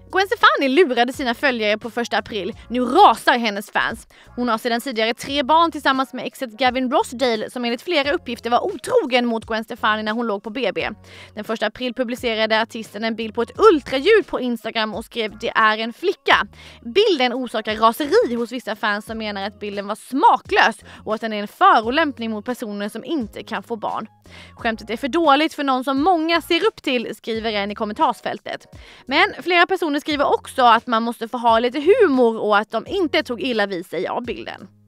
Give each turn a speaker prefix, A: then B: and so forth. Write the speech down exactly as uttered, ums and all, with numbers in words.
A: Gwen Stefani lurade sina följare på första april. Nu rasar hennes fans. Hon har sedan tidigare tre barn tillsammans med exet Gavin Rossdale som enligt flera uppgifter var otrogen mot Gwen Stefani när hon låg på B B. Den första april publicerade artisten en bild på ett ultraljud på Instagram och skrev "Det är en flicka". Bilden orsakar raseri hos vissa fans som menar att bilden var smaklös och att den är en förolämpning mot personer som inte kan få barn. Skämtet är för dåligt för någon som många ser upp till, skriver en i kommentarsfältet. Men flera personer skriver också att man måste få ha lite humor och att de inte tog illa vid sig av bilden.